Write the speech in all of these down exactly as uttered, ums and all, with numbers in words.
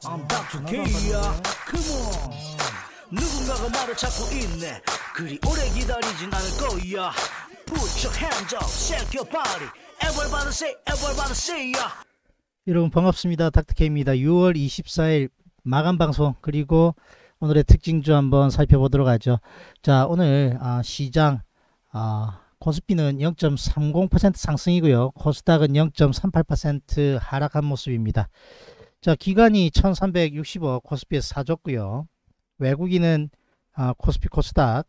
I'm 닥터 K야. Come on. 누군가가 말을 찾고 있네. 그리 오래 기다리진 않을 거야. Put your hands up, shake your body. Everybody say, everybody say ya. 여러분 반갑습니다. 닥터 K입니다. 유월 이십사일 마감 방송 그리고 오늘의 특징주 한번 살펴보도록 하죠. 자, 오늘 아, 시장 아, 코스피는 영 점 삼공 퍼센트 상승이고요. 코스닥은 영 점 삼팔 퍼센트 하락한 모습입니다. 자, 기관이 천삼백육십억 코스피에서 사줬고요. 외국인은 아, 코스피 코스닥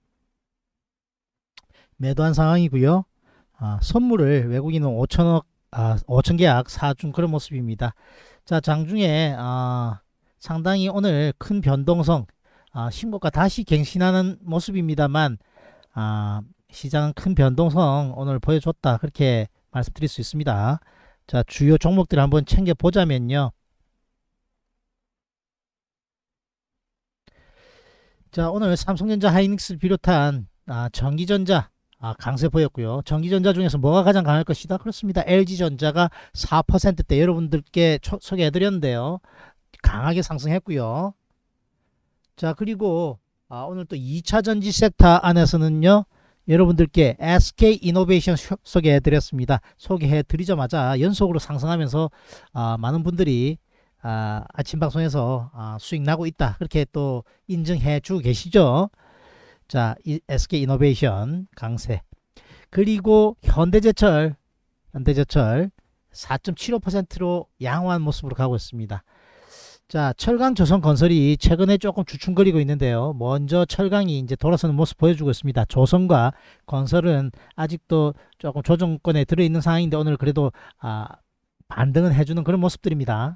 매도한 상황이고요. 아, 선물을 외국인은 오천억 아, 오천 계약 사준 그런 모습입니다. 자, 장중에 아, 상당히 오늘 큰 변동성 아, 신고가 다시 갱신하는 모습입니다만 아, 시장은 큰 변동성 오늘 보여줬다 그렇게 말씀드릴 수 있습니다. 자, 주요 종목들을 한번 챙겨보자면요. 자, 오늘 삼성전자 하이닉스를 비롯한 아, 전기전자 아, 강세 보였고요. 전기전자 중에서 뭐가 가장 강할 것이다? 그렇습니다. 엘지전자가 사 퍼센트대 여러분들께 초, 소개해드렸는데요. 강하게 상승했고요. 자, 그리고 아, 오늘 또 이 차 전지 섹터 안에서는요. 여러분들께 에스케이이노베이션 소개해드렸습니다. 소개해드리자마자 연속으로 상승하면서 아, 많은 분들이 아, 아침 방송에서 아, 수익 나고 있다 그렇게 또 인정해 주고 계시죠. 자, 이 에스케이이노베이션 강세. 그리고 현대제철 현대제철 사 점 칠오 퍼센트로 양호한 모습으로 가고 있습니다. 자, 철강조선건설이 최근에 조금 주춤거리고 있는데요. 먼저 철강이 이제 돌아서는 모습 보여주고 있습니다. 조선과 건설은 아직도 조금 조정권에 들어있는 상황인데 오늘 그래도 아, 반등은 해주는 그런 모습들입니다.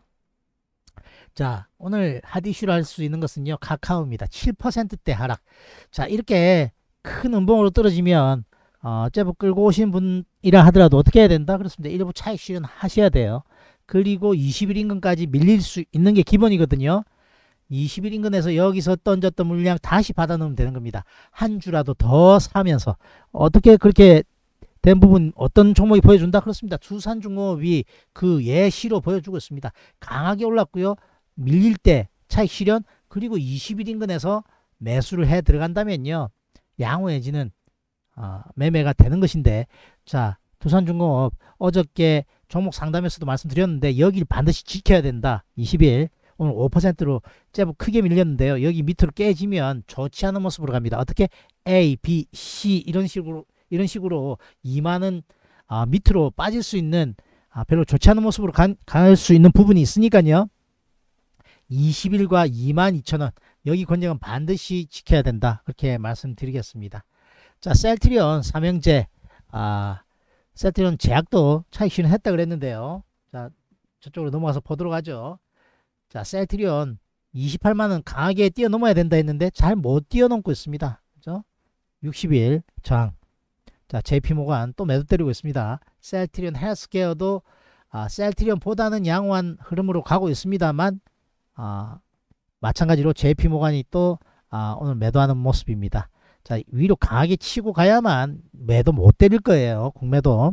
자, 오늘 핫 이슈로 할 수 있는 것은요, 카카오입니다. 칠 퍼센트대 하락. 자, 이렇게 큰 음봉으로 떨어지면 어, 제법 끌고 오신 분이라 하더라도 어떻게 해야 된다? 그렇습니다. 일부 차익 실현하셔야 돼요. 그리고 이십 일 인근까지 밀릴 수 있는 게 기본이거든요. 이십 일 인근에서 여기서 던졌던 물량 다시 받아 넣으면 되는 겁니다. 한 주라도 더 사면서 어떻게 그렇게 된 부분 어떤 종목이 보여준다? 그렇습니다. 두산중공업이 그 예시로 보여주고 있습니다. 강하게 올랐고요. 밀릴 때 차익 실현 그리고 이십 일 인근에서 매수를 해 들어간다면요. 양호해지는 어, 매매가 되는 것인데 자, 두산중공업 어저께 종목 상담에서도 말씀드렸는데 여기를 반드시 지켜야 된다. 이십 일 오늘 오 퍼센트로 제법 크게 밀렸는데요. 여기 밑으로 깨지면 좋지 않은 모습으로 갑니다. 어떻게 A, B, C 이런 식으로 이런 식으로 이만은 아, 밑으로 빠질 수 있는 아, 별로 좋지 않은 모습으로 갈 수 있는 부분이 있으니까요. 이십 일과 이만 이천 원 여기 권역은 반드시 지켜야 된다. 그렇게 말씀드리겠습니다. 자, 셀트리온 삼형제 아, 셀트리온 제약도 차익 실현했다 그랬는데요. 자, 저쪽으로 넘어가서 보도록 하죠. 자, 셀트리온 이십팔만 원 강하게 뛰어넘어야 된다 했는데 잘 못 뛰어넘고 있습니다. 그죠? 육십 일 저항. 자, 제이피모간 또 매도 때리고 있습니다. 셀트리온 헬스케어도 아, 셀트리온보다는 양호한 흐름으로 가고 있습니다만 아, 마찬가지로 제이피모간이 또 아, 오늘 매도하는 모습입니다. 자, 위로 강하게 치고 가야만 매도 못 때릴 거예요. 공매도.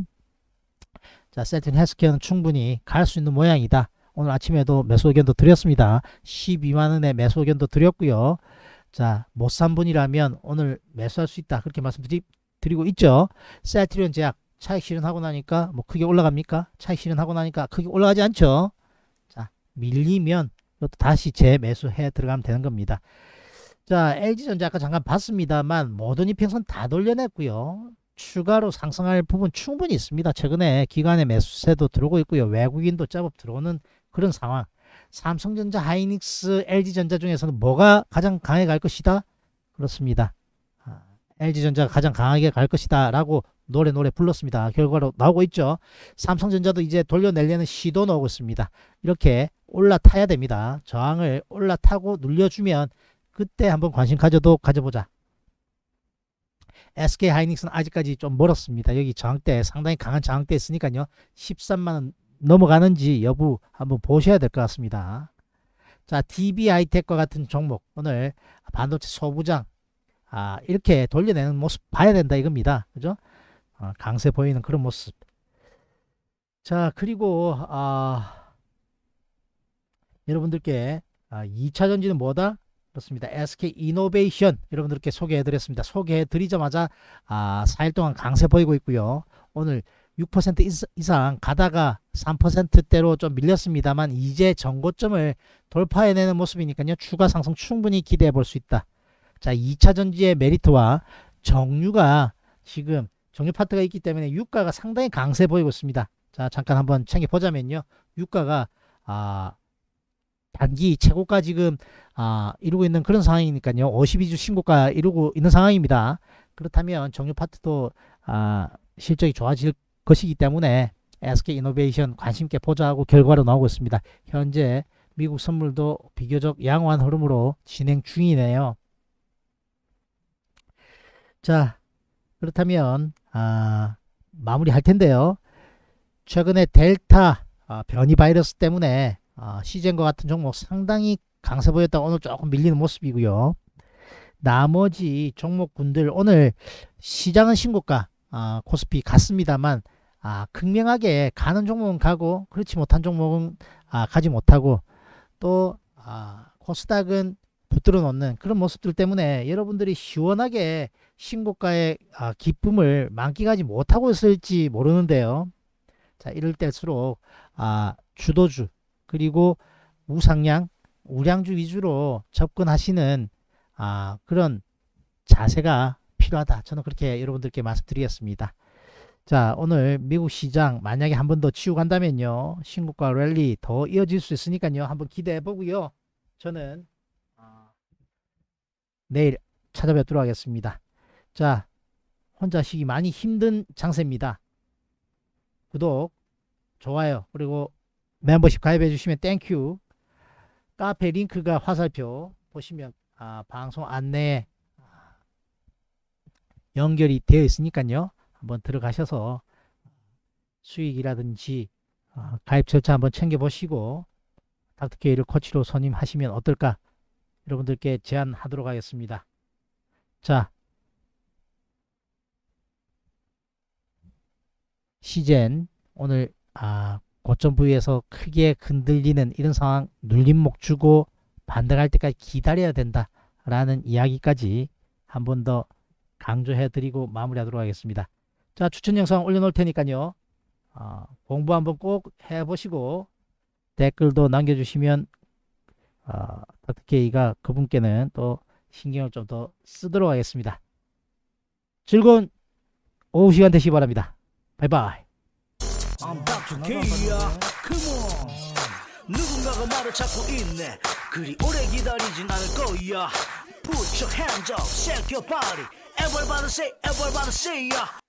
자, 셀트리온 헬스케어는 충분히 갈 수 있는 모양이다. 오늘 아침에도 매수 의견도 드렸습니다. 십이만 원의 매수 의견도 드렸고요. 자, 못 산 분이라면 오늘 매수할 수 있다. 그렇게 말씀드리고 있죠. 셀트리온 제약 차익 실현하고 나니까 뭐 크게 올라갑니까? 차익 실현하고 나니까 크게 올라가지 않죠. 자, 밀리면 이것도 다시 재매수해 들어가면 되는 겁니다. 자, 엘지전자 아까 잠깐 봤습니다만 모든 이평선 다 돌려냈고요. 추가로 상승할 부분 충분히 있습니다. 최근에 기관의 매수세도 들어오고 있고요. 외국인도 제법 들어오는 그런 상황. 삼성전자, 하이닉스, 엘지전자 중에서는 뭐가 가장 강하게 갈 것이다? 그렇습니다. 아, 엘지전자가 가장 강하게 갈 것이다 라고 노래 노래 불렀습니다. 결과로 나오고 있죠. 삼성전자도 이제 돌려내려는 시도 나오고 있습니다. 이렇게 올라타야 됩니다. 저항을 올라타고 눌려주면 그때 한번 관심 가져도 가져보자. 에스케이 하이닉스는 아직까지 좀 멀었습니다. 여기 저항대 상당히 강한 저항대 있으니까요. 십삼만 원 넘어가는지 여부 한번 보셔야 될 것 같습니다. 자, 디비아이텍과 같은 종목 오늘 반도체 소부장 아, 이렇게 돌려내는 모습 봐야 된다 이겁니다. 그죠? 아, 강세 보이는 그런 모습. 자, 그리고 아, 여러분들께 아, 이 차 전지는 뭐다? 그렇습니다. 에스케이 이노베이션 여러분들께 소개해드렸습니다. 소개해드리자마자 아, 사 일 동안 강세 보이고 있고요. 오늘 육 퍼센트 이상 가다가 삼 퍼센트대로 좀 밀렸습니다만 이제 전고점을 돌파해내는 모습이니까요. 추가 상승 충분히 기대해 볼 수 있다. 자, 이 차 전지의 메리트와 정유가 지금 정유 파트가 있기 때문에 유가가 상당히 강세 보이고 있습니다. 자, 잠깐 한번 챙겨보자면요. 유가가 아, 단기 최고가 지금 아, 이루고 있는 그런 상황이니까요. 오십이 주 신고가 이루고 있는 상황입니다. 그렇다면 정유 파트도 아, 실적이 좋아질 것이기 때문에 에스케이 이노베이션 관심있게 보좌하고 결과로 나오고 있습니다. 현재 미국 선물도 비교적 양호한 흐름으로 진행 중이네요. 자, 그렇다면 아, 마무리할 텐데요. 최근에 델타 아, 변이 바이러스 때문에 아, 시젠과 같은 종목 상당히 강세 보였다가 오늘 조금 밀리는 모습이고요. 나머지 종목군들 오늘 시장은 신고가 아, 코스피 갔습니다만 아, 극명하게 가는 종목은 가고 그렇지 못한 종목은 아, 가지 못하고 또 아, 코스닥은 붙들어 놓는 그런 모습들 때문에 여러분들이 시원하게 신고가의 아, 기쁨을 만끽하지 못하고 있을지 모르는데요. 자, 이럴 때일수록 아, 주도주 그리고 우상향 우량주 위주로 접근하시는 아, 그런 자세가 필요하다. 저는 그렇게 여러분들께 말씀드리겠습니다. 자, 오늘 미국 시장 만약에 한 번 더 치고 간다면요. 신고가 랠리 더 이어질 수 있으니까요. 한번 기대해 보고요. 저는 어, 내일 찾아뵙도록 하겠습니다. 자, 혼자 쉬기 많이 힘든 장세입니다. 구독, 좋아요, 그리고 멤버십 가입해 주시면 땡큐. 카페 링크가 화살표 보시면 아, 방송 안내에 연결이 되어 있으니까요. 한번 들어가셔서 수익이라든지 어, 가입 절차 한번 챙겨보시고 닥터케이를 코치로 선임하시면 어떨까 여러분들께 제안하도록 하겠습니다. 자, 시젠 오늘 아, 고점 부위에서 크게 흔들리는 이런 상황 눌림목 주고 반등할 때까지 기다려야 된다 라는 이야기까지 한 번 더 강조해 드리고 마무리하도록 하겠습니다. 자, 추천 영상 올려놓을 테니까요. 어, 공부 한번 꼭 해보시고 댓글도 남겨주시면 어, 닥터케이가 그분께는 또 신경을 좀 더 쓰도록 하겠습니다. 즐거운 오후 시간 되시기 바랍니다. 바이바이. I'm 닥터 K야. Come on. 누군가가 말을 찾고 있네. 그리 오래 기다리진 않을 거야. Put your hands up, shake your body. Everybody say, everybody say, yeah.